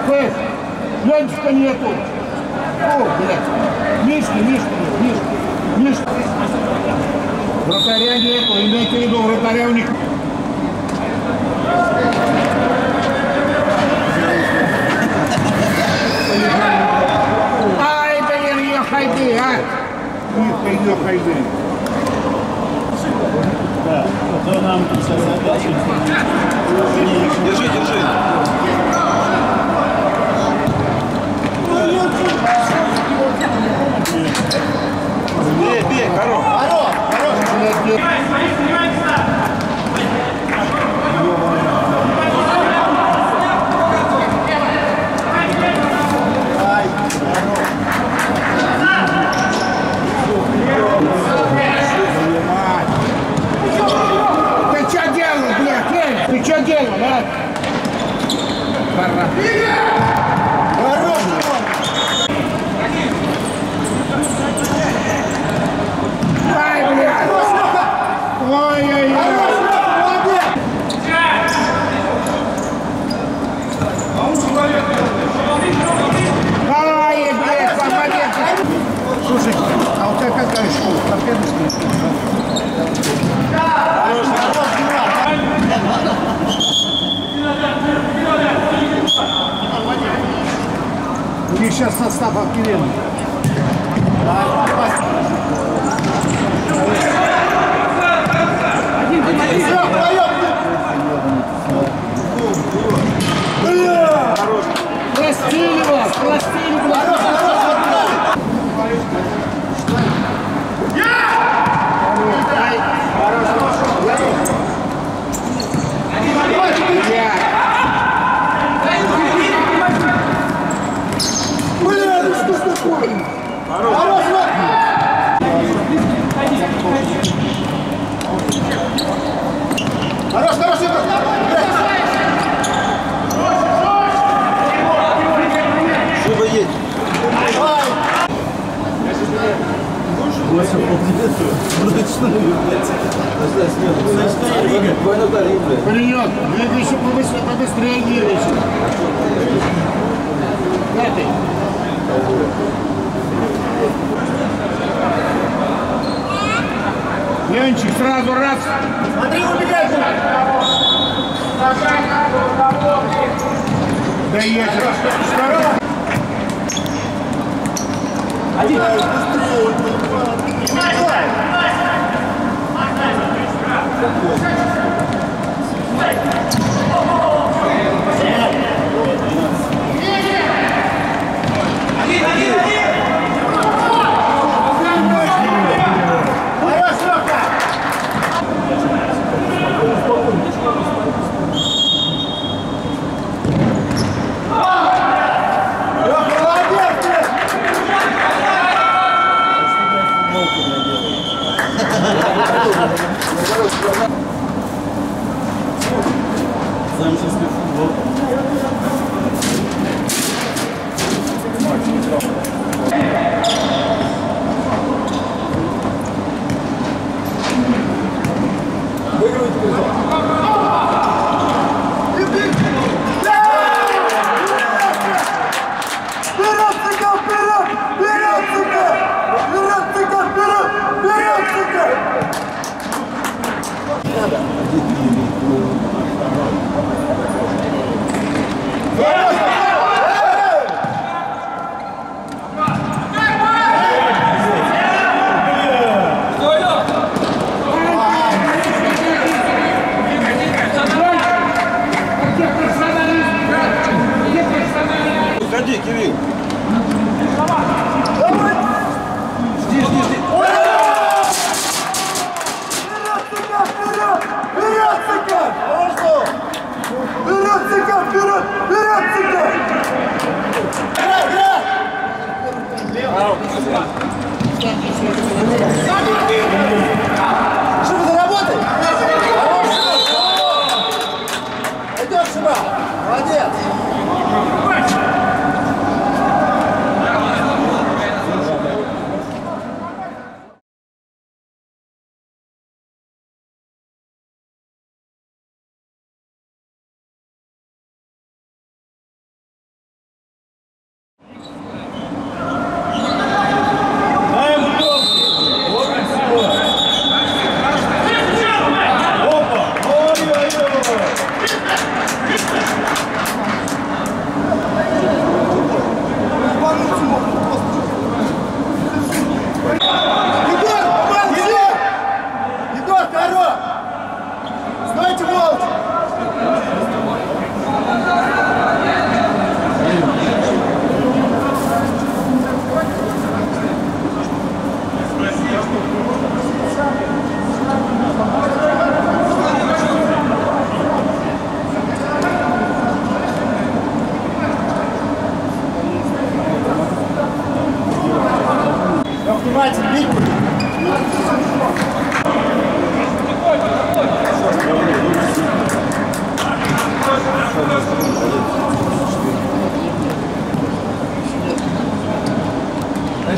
Фэс! Ленчика нету! О, блядь! Мишки! Вратаря нету, имейте в виду, вратаря у них. Ай, блин, ее хайды, а! Ее хайды. Да, то нам сейчас задачу. Держи. Бей, хорош. Ты что делал, блядь? Ты что делал, а? Ай, блядь! Ой-ой-ой! Ай, блядь, помогите! Слушай, а у тебя какая школа? Торпедовская? У них сейчас состав охеренный. Простили вас! Паренек, двигайся побыстрее, двигайся. Пятый. Ленчик, сразу раз. Смотри, убегай! Да я сейчас. Второй. Один. Уходи, Кирилл. Жди. Шиба, заработай! Идешь, Шиба! Молодец!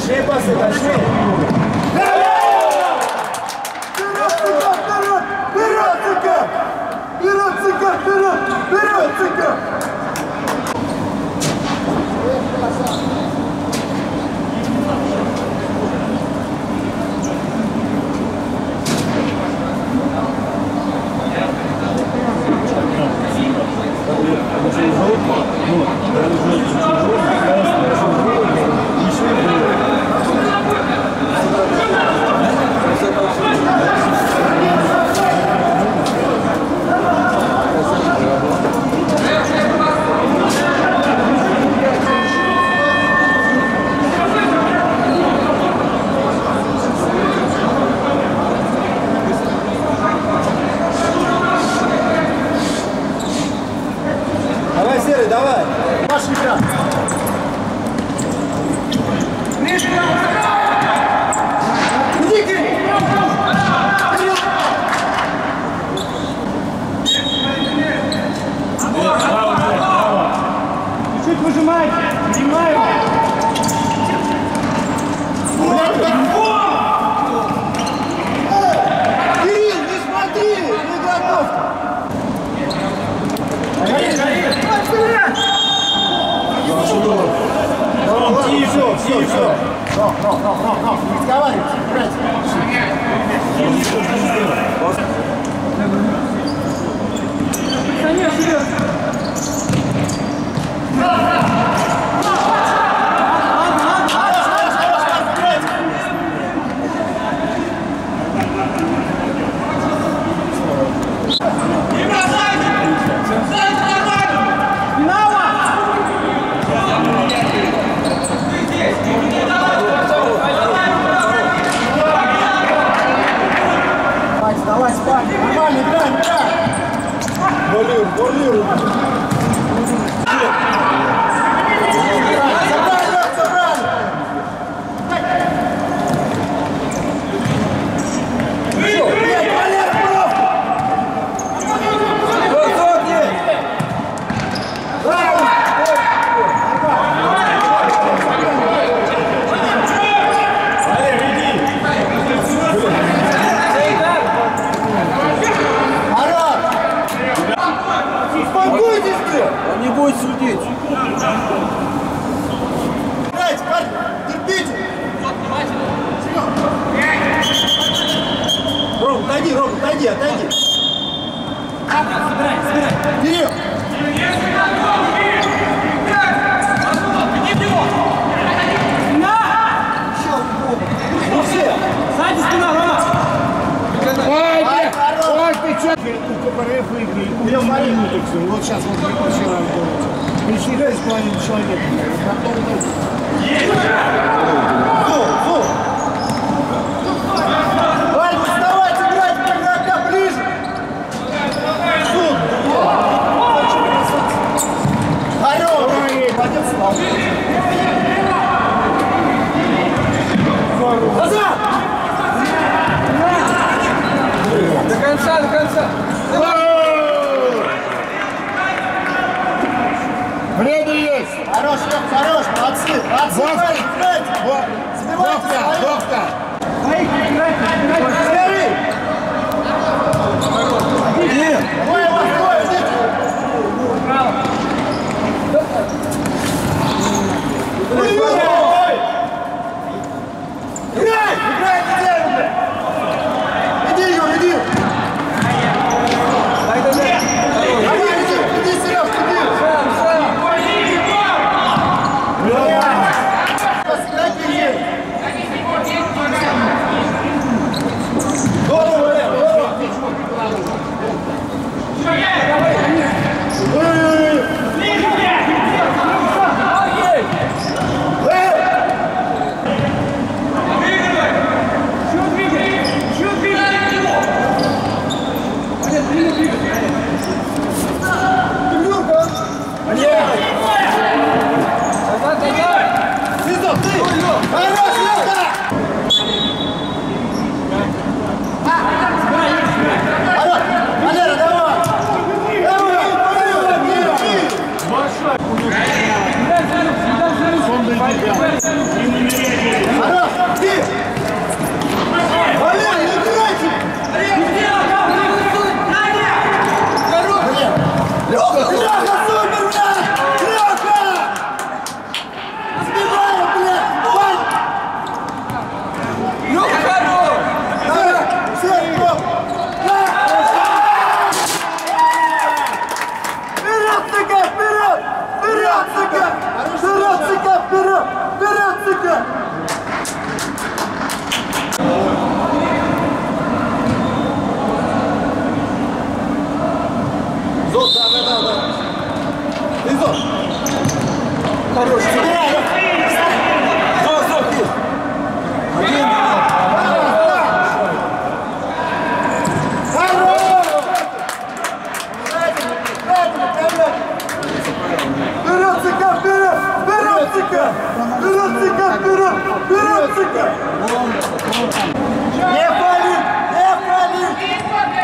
Большие пасы, большие. Вперед, Цыган! Вперед, Цыган! Вперед, Цыган! Давай, Серый, давай. Ваш игра! Иди, Кирилл! Чуть выжимайте, поднимаем. Кирилл, не смотри! Не готов! Тише, тише. Не разговаривайте, играйте. Давай, спать! Нормально, играем! Болируй. Собрали! Он не будет судить. Играйте, парни! Терпите! Ром, отойди. Кирилл! Сзади спина, Рома. Ой, ты чё? КПРФ выиграли. Вот сейчас вот вчера пришли 3,5 человека. Вань, вставайте, играть по игрока ближе! Суд! Орёл! Пойдёт стал. Назад! До конца. Время есть! Хорош, молодцы! Забивайте! Доктор! Серый! Двое вас, двое, идите! Играй, иди, Юр, иди! Иди, Сереж, иди! Голову! Сука! Зод, да. Ты Зод. Хорош. Зод, есть. Один. Вперед, Цыка, вперед! Вперед, Цыка! Вперед, Цыка, вперед! Вперед, Цыка! Не пали! Не пали!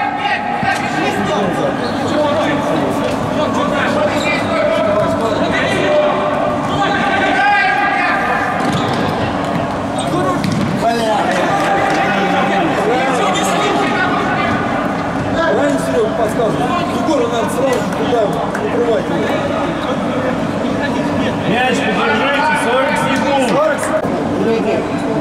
Раньше Серега подсказывал. Егору надо сразу туда укрывать его. Мяч подержите, 40 секунд. 40 секунд.